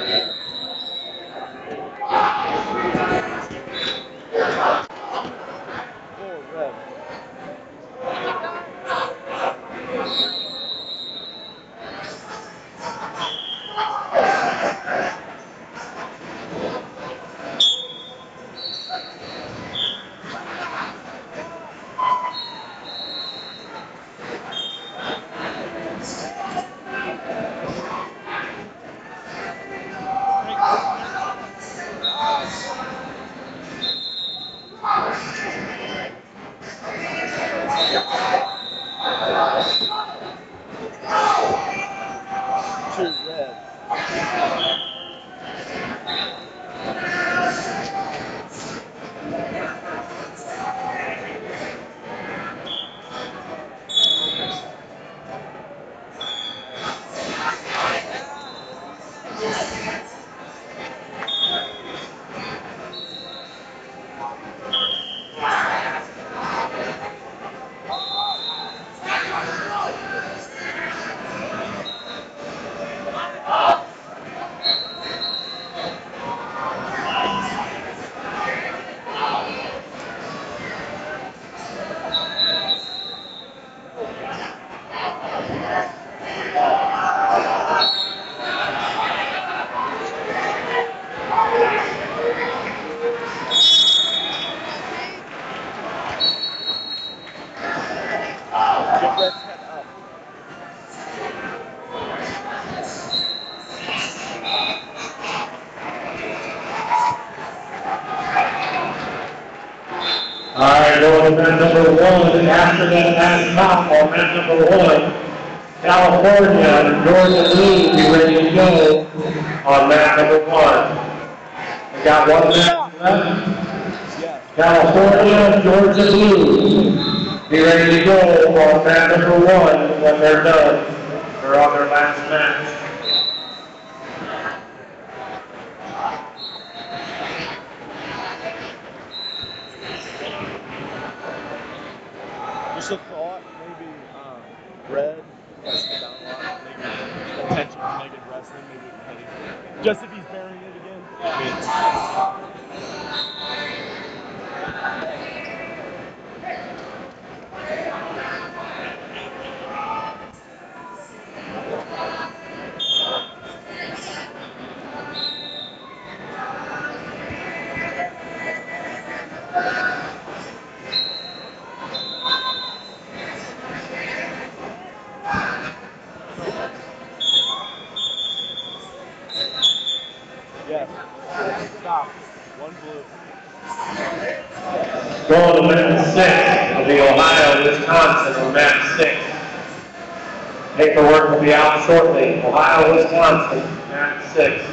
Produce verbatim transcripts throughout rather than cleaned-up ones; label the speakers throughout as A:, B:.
A: All right, going to event number one, after that at top on event number one, California, Georgia Blue, be ready to go on map number one. We got one match left. California, Georgia Blue, be ready to go on map number one when they're done. They're on their last match.
B: Just a thought, maybe um, Red has the down lot, maybe attention to Megan wrestling, maybe we can hit him. Just if he's burying it again. I mean, yes. Stop. One blue.
A: Going to map six will be Ohio, Wisconsin on map six. Paperwork will be out shortly. Ohio, Wisconsin, map six.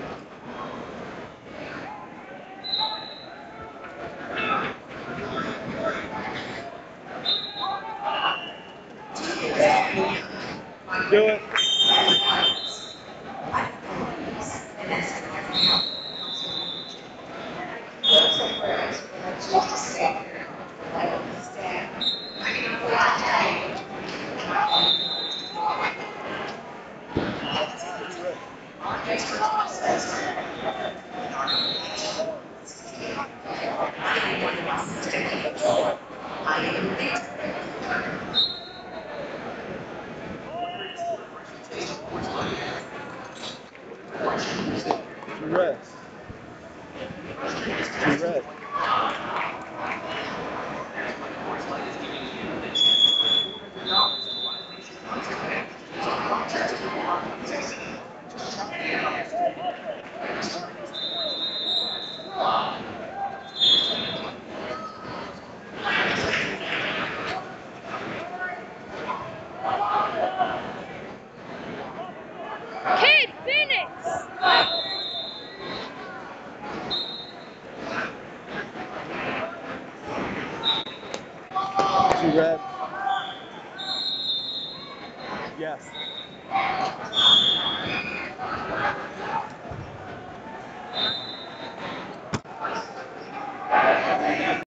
B: Do it. Two reds. Two red.
C: Kid Phoenix!
B: Two red. Yes.